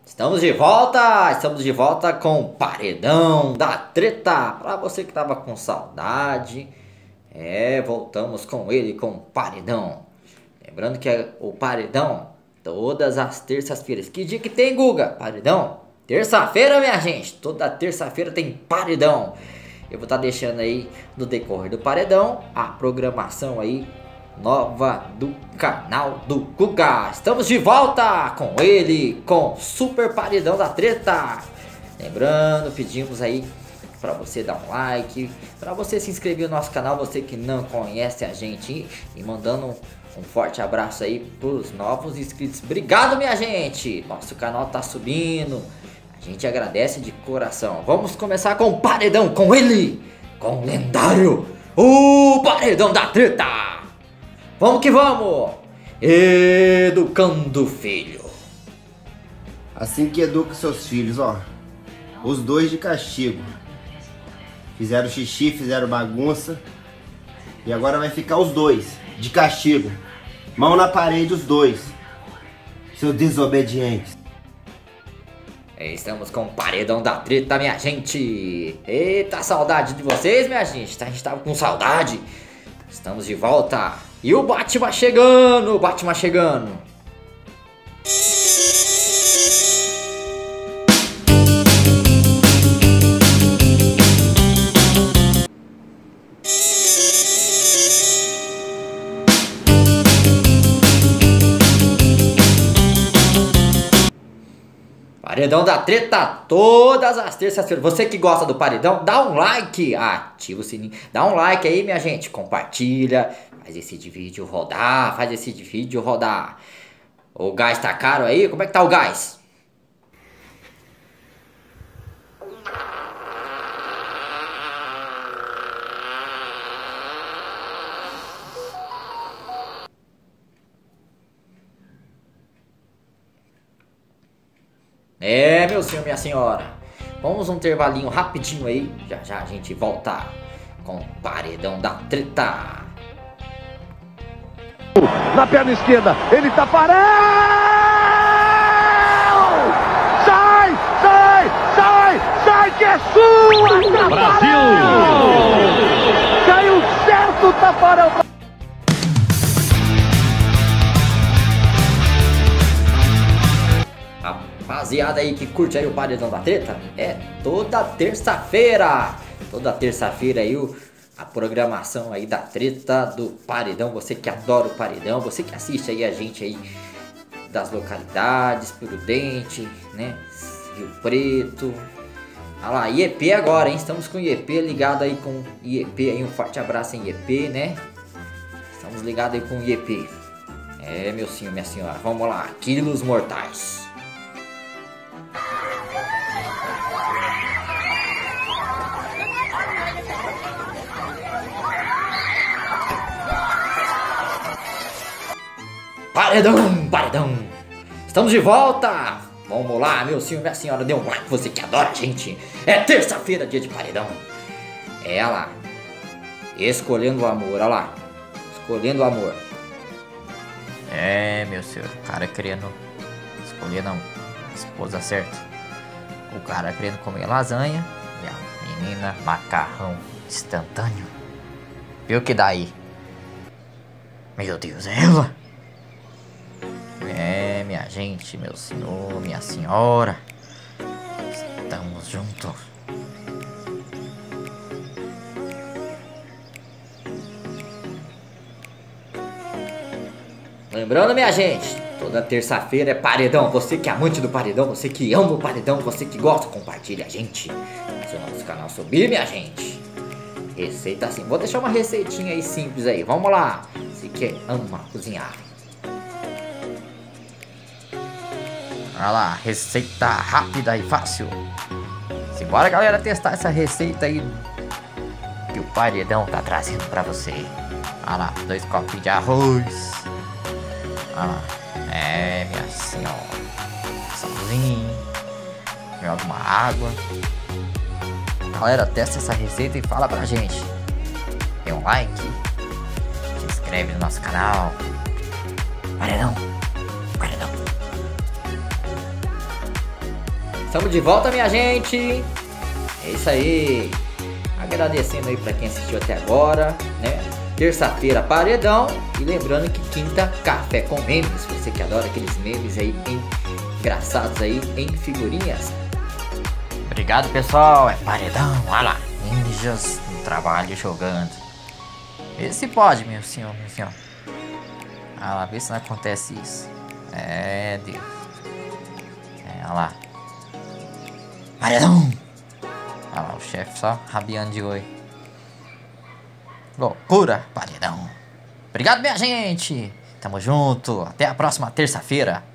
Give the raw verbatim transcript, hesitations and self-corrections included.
Estamos de volta, estamos de volta com o Paredão da Treta. Pra você que tava com saudade, é, voltamos com ele, com o Paredão. Lembrando que é o Paredão todas as terças-feiras. Que dia que tem, Guga? Paredão? Terça-feira, minha gente. Toda terça-feira tem Paredão. Eu vou estar deixando aí no decorrer do Paredão a programação aí nova do canal do Guga. Estamos de volta com ele, com Super Paredão da Treta. Lembrando, pedimos aí para você dar um like, para você se inscrever no nosso canal, você que não conhece a gente, e mandando um, um forte abraço aí pros novos inscritos. Obrigado, minha gente. Nosso canal tá subindo. A gente agradece de coração. Vamos começar com o Paredão, com ele, com o lendário, o Paredão da Treta. Vamos que vamos! Educando o filho. Assim que educa seus filhos, ó. Os dois de castigo. Fizeram xixi, fizeram bagunça. E agora vai ficar os dois de castigo. Mão na parede, os dois. Seus desobedientes. Estamos com o Paredão da Treta, minha gente. Eita, saudade de vocês, minha gente. A gente tava com saudade. Estamos de volta. E o Batman chegando, o Batman chegando. Paredão da Treta todas as terças-feiras. Você que gosta do Paredão, dá um like, ativa o sininho, dá um like aí, minha gente, compartilha, faz esse vídeo rodar, faz esse vídeo rodar. O gás tá caro aí? Como é que tá o gás? É, meu senhor, minha senhora. Vamos um intervalinho rapidinho aí. Já já a gente volta com o Paredão da Treta. Na perna esquerda, ele tá parado! Sai, sai, sai, sai que é sua! Brasil! Caiu certo, Tafarel! Rapaziada aí que curte aí o Paredão da Treta, é toda terça-feira. Toda terça-feira aí o, a programação aí da Treta do Paredão. Você que adora o Paredão, você que assiste aí a gente aí das localidades, Prudente, né, Rio Preto. Olha lá, I E P agora, hein? Estamos com I E P ligado aí com I E P aí, um forte abraço em I E P, né? Estamos ligados aí com I E P. É, meu senhor, minha senhora, vamos lá, quilos mortais. Paredão, paredão. Estamos de volta. Vamos lá, meu senhor, minha senhora, dê um like, você que adora a gente. É terça-feira, dia de Paredão. É, olha lá. Escolhendo o amor, olha lá. Escolhendo o amor. É, meu senhor, o cara querendo escolher não, esposa certa. O cara querendo comer lasanha e a menina macarrão instantâneo. Viu que daí? Meu Deus, é ela? É, minha gente, meu senhor, minha senhora. Estamos juntos. Lembrando, minha gente, toda terça-feira é Paredão. Você que é amante do Paredão, você que ama o Paredão, você que gosta, compartilha a gente. Faz o nosso canal subir, minha gente. Receita assim. Vou deixar uma receitinha aí simples aí. Vamos lá. Você que ama cozinhar. Olha lá, receita rápida e fácil. Simbora, galera, testar essa receita aí que o Paredão tá trazendo pra você. Olha lá, dois copos de arroz. Olha lá, é, minha senhora. Salzinho. Joga uma água. Galera, testa essa receita e fala pra gente. Dê um like. Se inscreve no nosso canal. Paredão. Paredão. Estamos de volta, minha gente. É isso aí. Agradecendo aí pra quem assistiu até agora, né? Terça-feira, paredão. E lembrando que quinta, café com memes. Você que adora aqueles memes aí engraçados aí em figurinhas. Obrigado, pessoal. É paredão. Olha lá. Ninjas no trabalho jogando. Vê se pode, meu senhor, meu senhor. Olha lá, vê se não acontece isso. É, Deus. É, olha lá. Paredão. Olha lá, o chefe só rabiando de oi. Loucura, paredão. Obrigado, minha gente. Tamo junto. Até a próxima terça-feira.